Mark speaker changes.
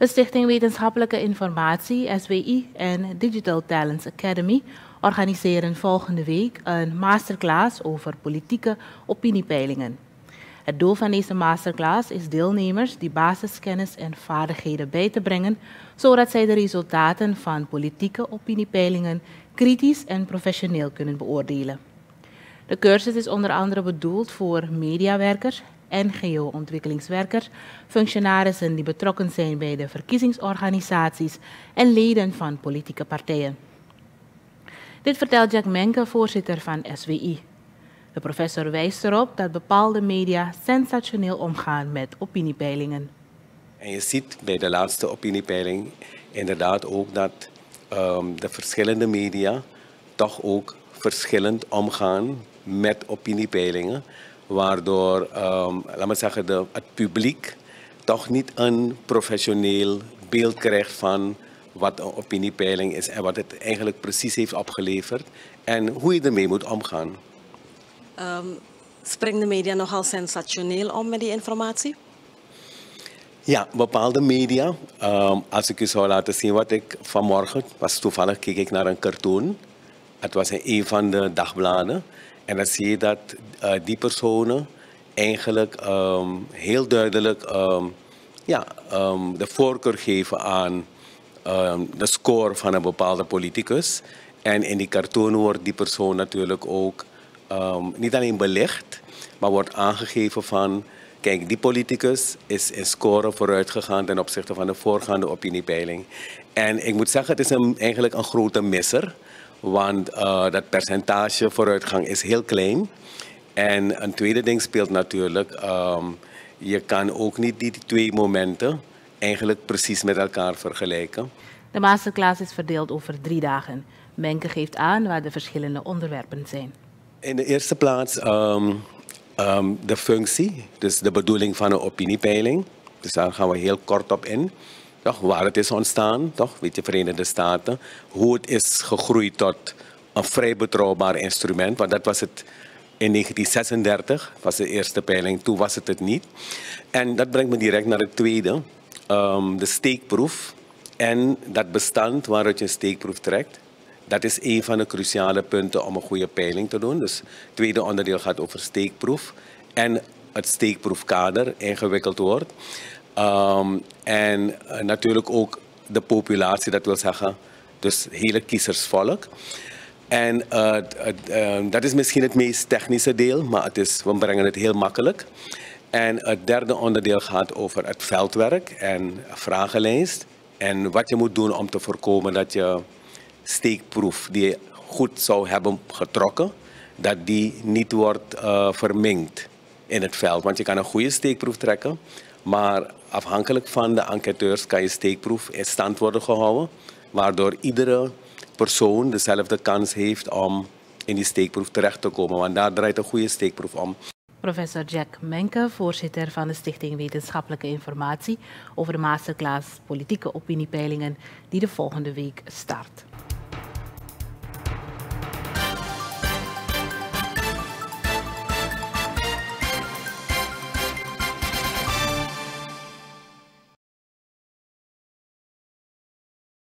Speaker 1: De Stichting Wetenschappelijke Informatie, SWI, en Digital Talents Academy organiseren volgende week een masterclass over politieke opiniepeilingen. Het doel van deze masterclass is deelnemers die basiskennis en vaardigheden bij te brengen, zodat zij de resultaten van politieke opiniepeilingen kritisch en professioneel kunnen beoordelen. De cursus is onder andere bedoeld voor mediawerkers, NGO-ontwikkelingswerkers, functionarissen die betrokken zijn bij de verkiezingsorganisaties en leden van politieke partijen. Dit vertelt Jack Menke, voorzitter van SWI. De professor wijst erop dat bepaalde media sensationeel omgaan met opiniepeilingen.
Speaker 2: En je ziet bij de laatste opiniepeiling inderdaad ook dat de verschillende media toch ook verschillend omgaan met opiniepeilingen. Waardoor, laat me zeggen, het publiek toch niet een professioneel beeld krijgt van wat een opiniepeiling is en wat het eigenlijk precies heeft opgeleverd en hoe je ermee moet omgaan.
Speaker 3: Springen de media nogal sensationeel om met die informatie?
Speaker 2: Ja, bepaalde media. Als ik u zou laten zien wat ik vanmorgen was, toevallig keek ik naar een cartoon. Het was in een van de dagbladen. En dan zie je dat die personen eigenlijk heel duidelijk de voorkeur geven aan de score van een bepaalde politicus. En in die cartoon wordt die persoon natuurlijk ook niet alleen belicht, maar wordt aangegeven van, kijk, die politicus is in score vooruit gegaan ten opzichte van de voorgaande opiniepeiling. En ik moet zeggen, het is eigenlijk een grote misser, want dat percentage vooruitgang is heel klein. En een tweede ding speelt natuurlijk, je kan ook niet die twee momenten eigenlijk precies met elkaar vergelijken.
Speaker 1: De masterclass is verdeeld over 3 dagen. Menke geeft aan waar de verschillende onderwerpen zijn.
Speaker 2: In de eerste plaats de functie, dus de bedoeling van een opiniepeiling. Dus daar gaan we heel kort op in. Toch, waar het is ontstaan, toch, weet je, Verenigde Staten. Hoe het is gegroeid tot een vrij betrouwbaar instrument. Want dat was het in 1936, was de eerste peiling. Toen was het niet. En dat brengt me direct naar het tweede. De steekproef. En dat bestand waaruit je een steekproef trekt. Dat is een van de cruciale punten om een goede peiling te doen. Dus het tweede onderdeel gaat over steekproef. En het steekproefkader ingewikkeld wordt. En natuurlijk ook de populatie, dat wil zeggen, dus het hele kiezersvolk. En dat is misschien het meest technische deel, maar we brengen het heel makkelijk. En het derde onderdeel gaat over het veldwerk en vragenlijst. En wat je moet doen om te voorkomen dat je steekproef die je goed zou hebben getrokken, dat die niet wordt verminkt in het veld. Want je kan een goede steekproef trekken, maar afhankelijk van de enquêteurs kan je steekproef in stand worden gehouden, waardoor iedere persoon dezelfde kans heeft om in die steekproef terecht te komen. Want daar draait een goede steekproef om.
Speaker 1: Professor Jack Menke, voorzitter van de Stichting Wetenschappelijke Informatie, over de masterclass politieke opiniepeilingen die de volgende week start.